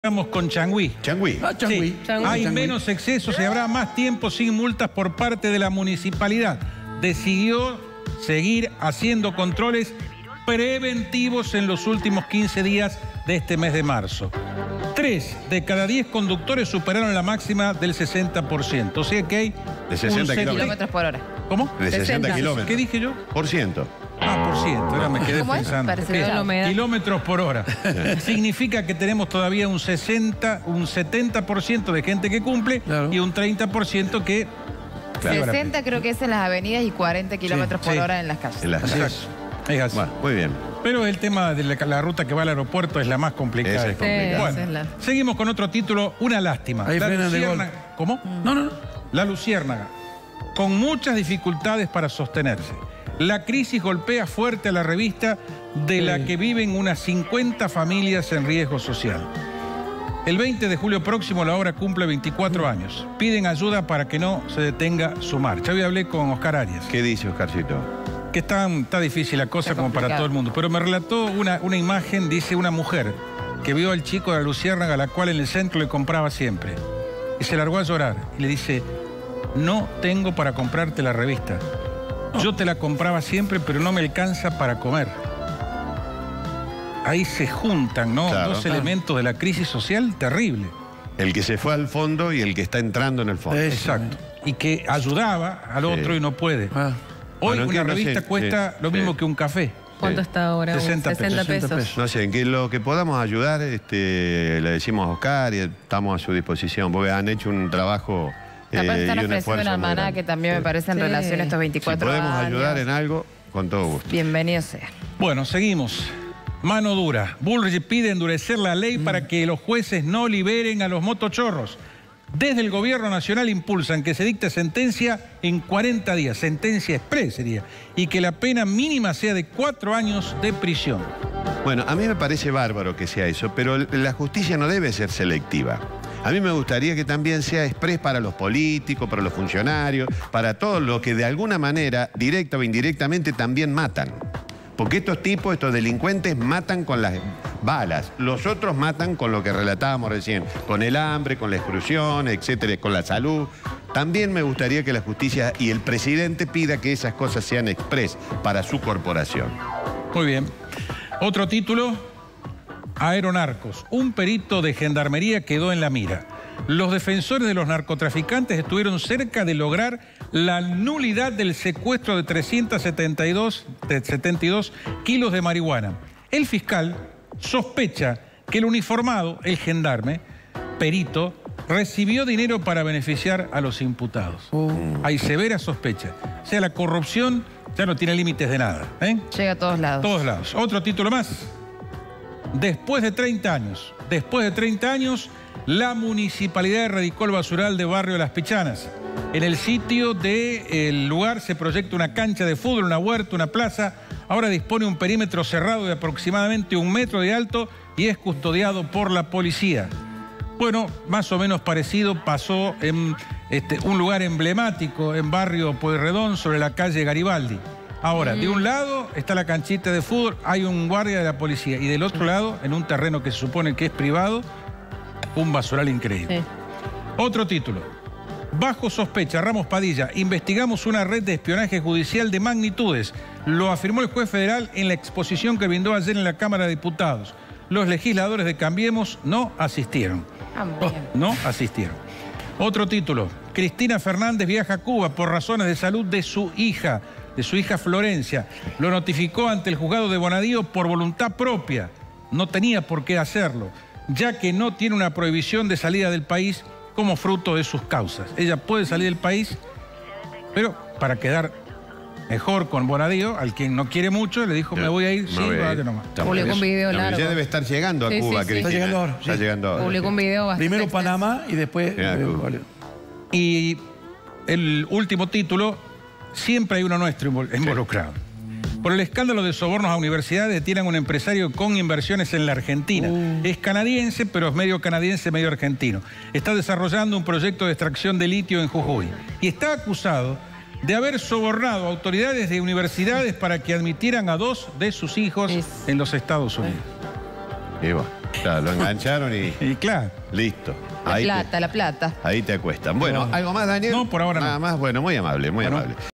Vamos con Changüí. Changüí. Sí, hay menos excesos y habrá más tiempo sin multas por parte de la municipalidad. Decidió seguir haciendo controles preventivos en los últimos 15 días de este mes de marzo. 3 de cada 10 conductores superaron la máxima del 60%. O sea que hay... De 60 kilómetros por hora. ¿Cómo? De 60 kilómetros. ¿Qué dije yo? Por ciento. Ah, por ciento. Ahora me quedé ¿Cómo es? pensando. Parecido a la humedad. Kilómetros por hora. Significa que tenemos todavía un 70% de gente que cumple, claro, y un 30% que... Claro, 60 creo que es en las avenidas y 40 kilómetros por hora en las calles. Es así. Bueno, muy bien. Pero el tema de la ruta que va al aeropuerto es la más complicada. Esa es complicada. Bueno, seguimos con otro título, una lástima. Ahí frenan de gol. ¿Cómo? No. La Luciérnaga, con muchas dificultades para sostenerse. La crisis golpea fuerte a la revista, de la que viven unas 50 familias en riesgo social. El 20 de julio próximo la obra cumple 24 años. Piden ayuda para que no se detenga su marcha. Hoy hablé con Oscar Arias. ¿Qué dice Oscarcito? Que está difícil la cosa como para todo el mundo. Pero me relató una imagen, dice una mujer, que vio al chico de la Luciérnaga, a la cual en el centro le compraba siempre. Y se largó a llorar. Y le dice, no tengo para comprarte la revista. Yo te la compraba siempre, pero no me alcanza para comer. Ahí se juntan, ¿no? Claro. Dos elementos de la crisis social terrible. El que se fue al fondo y el que está entrando en el fondo. Exacto. Y que ayudaba al otro y no puede. Hoy bueno, una revista cuesta lo mismo que un café. ¿Cuánto está ahora? 60 pesos. No sé, en que lo que podamos ayudar, le decimos a Oscar y estamos a su disposición, porque han hecho un trabajo... Aparte están ofreciendo una almanaque que también me parece en relación a estos 24 años. Si podemos ayudar en algo, con todo gusto. Bienvenido sea. Bueno, seguimos. Mano dura. Bullrich pide endurecer la ley para que los jueces no liberen a los motochorros. Desde el gobierno nacional impulsan que se dicte sentencia en 40 días, sentencia exprés sería, y que la pena mínima sea de 4 años de prisión. Bueno, a mí me parece bárbaro que sea eso, pero la justicia no debe ser selectiva. A mí me gustaría que también sea exprés para los políticos, para los funcionarios, para todos los que de alguna manera, directa o indirectamente, también matan. Porque estos tipos, estos delincuentes, matan con las balas. Los otros matan con lo que relatábamos recién, con el hambre, con la exclusión, etcétera, con la salud. También me gustaría que la justicia y el presidente pida que esas cosas sean exprés para su corporación. Muy bien. Otro título... Aeronarcos. Un perito de gendarmería quedó en la mira. Los defensores de los narcotraficantes estuvieron cerca de lograr la nulidad del secuestro de 372 kilos de marihuana. El fiscal sospecha que el uniformado, el gendarme, perito, recibió dinero para beneficiar a los imputados. Hay severa sospecha. O sea, la corrupción ya no tiene límites de nada. Llega a todos lados. Todos lados. Otro título más. Después de 30 años, la municipalidad erradicó el basural de Barrio Las Pichanas. En el sitio del lugar se proyecta una cancha de fútbol, una huerta, una plaza. Ahora dispone un perímetro cerrado de aproximadamente 1 metro de alto y es custodiado por la policía. Bueno, más o menos parecido pasó en un lugar emblemático en Barrio Pueyrredón, sobre la calle Garibaldi. Ahora, de un lado está la canchita de fútbol, hay un guardia de la policía, y del otro lado, en un terreno que se supone que es privado, un basural increíble. Sí. Otro título. Bajo sospecha, Ramos Padilla, investigamos una red de espionaje judicial de magnitudes. Lo afirmó el juez federal en la exposición que brindó ayer en la Cámara de Diputados. Los legisladores de Cambiemos no asistieron. No asistieron. Otro título. Cristina Fernández viaja a Cuba por razones de salud de su hija Florencia. Lo notificó ante el juzgado de Bonadío por voluntad propia. No tenía por qué hacerlo, ya que no tiene una prohibición de salida del país como fruto de sus causas. Ella puede salir del país, pero para quedar mejor con Bonadío, al quien no quiere mucho, le dijo, me voy a ir, sí, váyate nomás. Publicó un video largo. Ya debe estar llegando a Cuba, Cristina. Está llegando ahora. Está llegando ahora. Publicó un video bastante Primero Panamá y después... Y el último título, siempre hay uno nuestro involucrado. Por el escándalo de sobornos a universidades, detienen a un empresario con inversiones en la Argentina. Es canadiense, pero es medio canadiense, medio argentino. Está desarrollando un proyecto de extracción de litio en Jujuy. Y está acusado de haber sobornado a autoridades de universidades para que admitieran a 2 de sus hijos en los Estados Unidos. Claro, lo engancharon y claro. listo. La plata. Ahí te acuestan. Bueno, ¿algo más, Daniel? No, por ahora no. Nada más, bueno, muy amable, muy amable.